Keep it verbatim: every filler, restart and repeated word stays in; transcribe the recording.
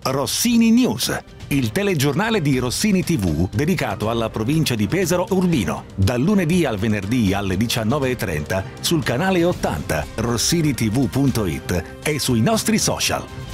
Rossini News, il telegiornale di Rossini tivù dedicato alla provincia di Pesaro Urbino, dal lunedì al venerdì alle diciannove e trenta sul canale ottanta, rossini tivù punto it e sui nostri social.